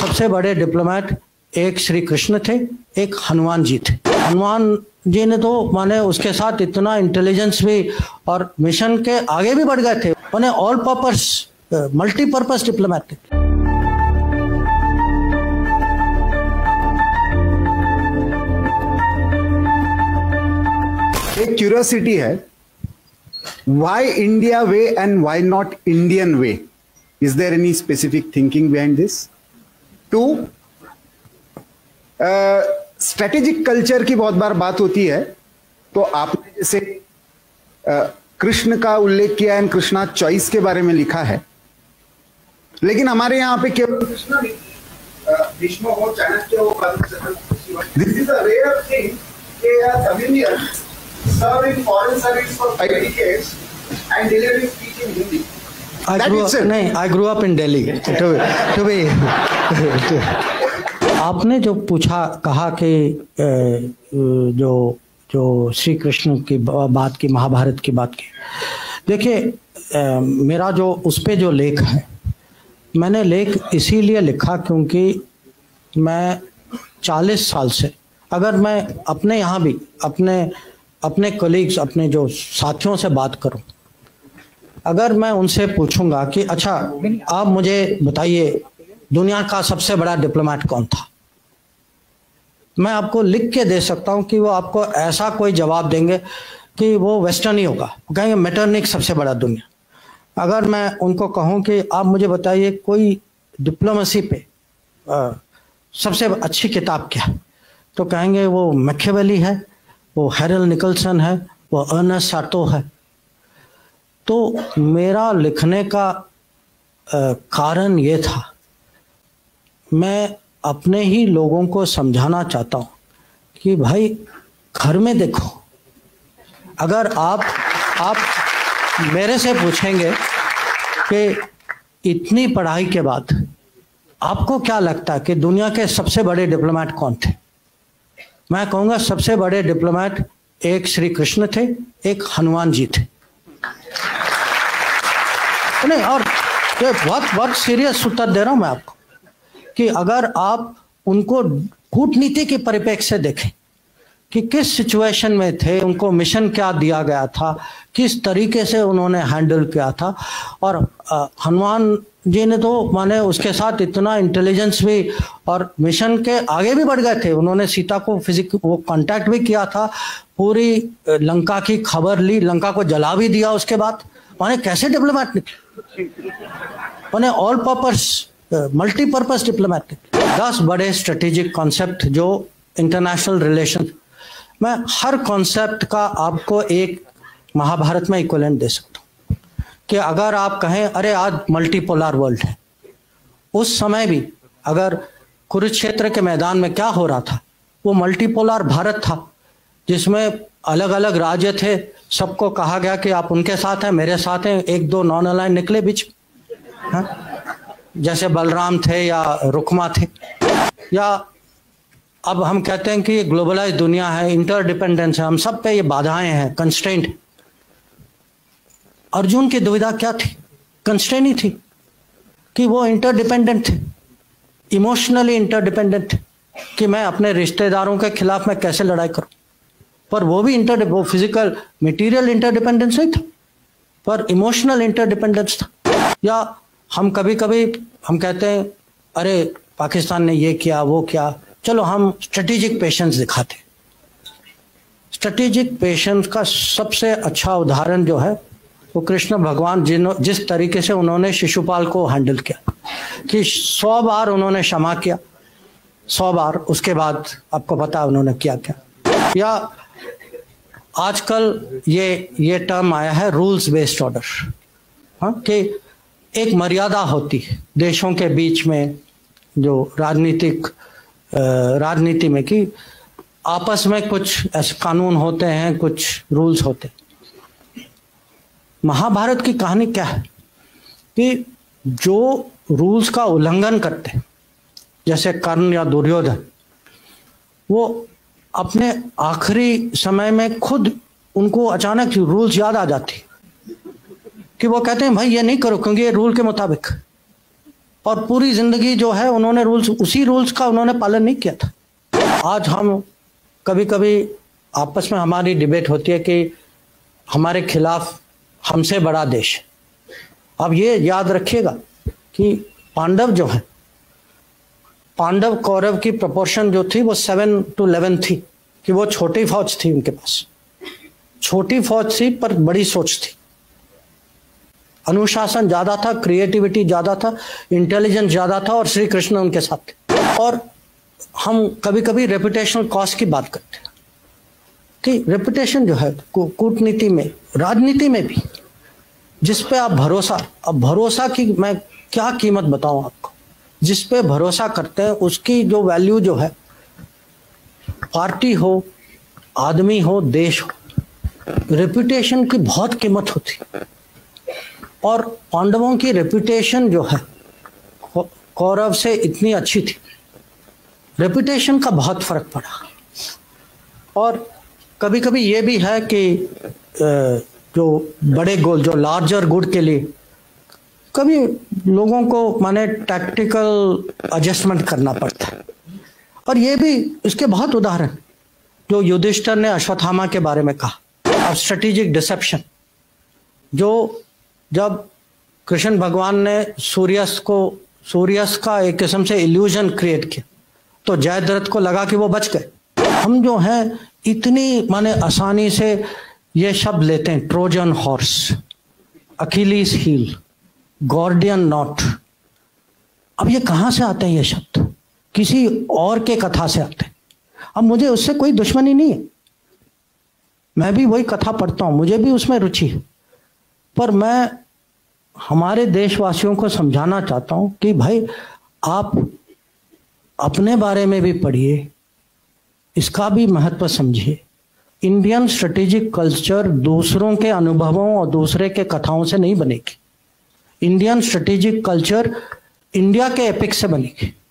सबसे बड़े डिप्लोमेट एक श्री कृष्ण थे, एक हनुमान जी थे। हनुमान जी ने तो माने उसके साथ इतना इंटेलिजेंस भी और मिशन के आगे भी बढ़ गए थे। उन्हें ऑल पर्पस मल्टीपर्पस डिप्लोमेट थे। एक क्यूरियोसिटी है, why India way and why not Indian way? Is there any specific thinking behind this? Two, strategic culture की बहुत बार बात होती है, तो आपने जैसे कृष्ण का उल्लेख किया एंड कृष्णा चॉइस के बारे में लिखा है, लेकिन हमारे यहाँ पे केवल कृष्णा नहीं, भीष्म हो, चाणक्य हो, this is a rare thing कि civilian serve in foreign service for 5 decades and delivering speech in Hindi. I grew up in Delhi. To be आपने जो पूछा, कहा कि जो श्री कृष्ण की बात की, महाभारत की बात की, देखिए मेरा जो उस पे जो लेख है, मैंने लेख इसीलिए लिखा क्योंकि मैं 40 साल से, अगर मैं अपने यहाँ भी अपने कलीग्स, अपने जो साथियों से बात करूं, अगर मैं उनसे पूछूंगा कि अच्छा आप मुझे बताइए दुनिया का सबसे बड़ा डिप्लोमेट कौन था, मैं आपको लिख के दे सकता हूं कि वो आपको ऐसा कोई जवाब देंगे कि वो वेस्टर्न ही होगा, कहेंगे मेटरनिक सबसे बड़ा दुनिया। अगर मैं उनको कहूं कि आप मुझे बताइए कोई डिप्लोमेसी पे सबसे अच्छी किताब क्या है, तो कहेंगे वो मैकियावेली है, वो हैरल्ड निकल्सन है, वो अर्नेस्ट साटो है। तो मेरा लिखने का कारण ये था, मैं अपने ही लोगों को समझाना चाहता हूँ कि भाई घर में देखो, अगर आप मेरे से पूछेंगे कि इतनी पढ़ाई के बाद आपको क्या लगता है कि दुनिया के सबसे बड़े डिप्लोमेट कौन थे, मैं कहूँगा सबसे बड़े डिप्लोमेट एक श्री कृष्ण थे, एक हनुमान जी थे। नहीं, और बहुत सीरियस उत्तर दे रहा हूँ मैं आपको कि अगर आप उनको कूटनीति के परिप्रेक्ष्य से देखें कि किस सिचुएशन में थे, उनको मिशन क्या दिया गया था, किस तरीके से उन्होंने हैंडल किया था, और हनुमान जी ने तो माने उसके साथ इतना इंटेलिजेंस भी और मिशन के आगे भी बढ़ गए थे। उन्होंने सीता को वो कांटेक्ट भी किया था, पूरी लंका की खबर ली, लंका को जला भी दिया उसके बाद। माने कैसे डिप्लोमेट निकले, उन्हें ऑल पर्पस मल्टीपर्पस डिप्लोमेट थे। 10 बड़े स्ट्रेटेजिक कॉन्सेप्ट जो इंटरनेशनल रिलेशन, मैं हर कॉन्सेप्ट का आपको एक महाभारत में इक्विवेलेंट दे सकता हूँ कि अगर आप कहें अरे आज मल्टीपोलर वर्ल्ड है, उस समय भी अगर कुरुक्षेत्र के मैदान में क्या हो रहा था, वो मल्टीपोलर भारत था जिसमें अलग अलग राज्य थे, सबको कहा गया कि आप उनके साथ हैं, मेरे साथ हैं, 1-2 नॉन अलाइन निकले बीच, जैसे बलराम थे या रुक्मा थे। या अब हम कहते हैं कि ग्लोबलाइज दुनिया है, इंटरडिपेंडेंस है, हम सब पे ये बाधाएं हैं, कंस्ट्रेंट। अर्जुन की दुविधा क्या थी? कंस्ट्रेंट ही थी कि वो इंटरडिपेंडेंट थे, इमोशनली इंटरडिपेंडेंट थे कि मैं अपने रिश्तेदारों के खिलाफ मैं कैसे लड़ाई करूं, पर वो भी वो फिजिकल मटेरियल इंटरडिपेंडेंस नहीं था, पर इमोशनल इंटरडिपेंडेंस था। या हम कभी हम कहते हैं अरे पाकिस्तान ने ये किया वो किया, चलो हम स्ट्रेटेजिक पेशेंस दिखाते। स्ट्रेटेजिक पेशेंस का सबसे अच्छा उदाहरण जो है वो कृष्ण भगवान जिस तरीके से उन्होंने शिशुपाल को हैंडल किया कि 100 बार उन्होंने क्षमा किया, 100 बार, उसके बाद आपको पता है उन्होंने किया क्या। या आजकल ये टर्म आया है रूल्स बेस्ड ऑर्डर, कि एक मर्यादा होती है देशों के बीच में, जो राजनीति में, कि आपस में कुछ ऐसे कानून होते हैं, कुछ रूल्स होते हैं। महाभारत की कहानी क्या है कि जो रूल्स का उल्लंघन करते, जैसे कर्ण या दुर्योधन, वो अपने आखिरी समय में खुद उनको अचानक रूल्स याद आ जाती कि वो कहते हैं भाई ये नहीं करो क्योंकि ये रूल के मुताबिक। और पूरी जिंदगी जो है उन्होंने रूल्स, उसी रूल्स का उन्होंने पालन नहीं किया था। आज हम कभी कभी आपस में हमारी डिबेट होती है कि हमारे खिलाफ हमसे बड़ा देश। अब ये याद रखिएगा कि पांडव जो है, पांडव कौरव की प्रोपोर्शन जो थी वो 7-11 थी, कि वो छोटी फौज थी, उनके पास छोटी फौज थी पर बड़ी सोच थी, अनुशासन ज्यादा था, क्रिएटिविटी ज्यादा था, इंटेलिजेंस ज्यादा था, और श्री कृष्ण उनके साथ थे। और हम कभी कभी रेपुटेशनल कॉस्ट की बात करते हैं कि रेपुटेशन जो है कूटनीति में, राजनीति में भी, जिस पे आप भरोसा, अब भरोसा की मैं क्या कीमत बताऊं आपको, जिस पे भरोसा करते हैं उसकी जो वैल्यू जो है, पार्टी हो, आदमी हो, देश हो, रेपुटेशन की बहुत कीमत होती। और पांडवों की रेपुटेशन जो है कौरव से इतनी अच्छी थी, रेपुटेशन का बहुत फर्क पड़ा। और कभी कभी ये भी है कि जो बड़े गोल, जो लार्जर गुड के लिए कभी लोगों को माने टैक्टिकल एडजस्टमेंट करना पड़ता है। और ये भी इसके बहुत उदाहरण, जो युधिष्ठिर ने अश्वत्थामा के बारे में कहा, अब स्ट्रेटेजिक डिसेप्शन, जो जब कृष्ण भगवान ने सूर्यास्त का एक किस्म से इल्यूजन क्रिएट किया तो जयद्रथ को लगा कि वो बच गए। हम जो हैं इतनी माने आसानी से ये शब्द लेते हैं, Trojan horse, Achilles heel, Gordian knot. अब ये कहाँ से आते हैं ये शब्द? किसी और के कथा से आते हैं। अब मुझे उससे कोई दुश्मनी नहीं है, मैं भी वही कथा पढ़ता हूं, मुझे भी उसमें रुचि है, पर मैं हमारे देशवासियों को समझाना चाहता हूं कि भाई आप अपने बारे में भी पढ़िए, इसका भी महत्व समझिए। इंडियन स्ट्रेटेजिक कल्चर दूसरों के अनुभवों और दूसरे के कथाओं से नहीं बनेगी। इंडियन स्ट्रेटेजिक कल्चर इंडिया के एपिक से बनेगी।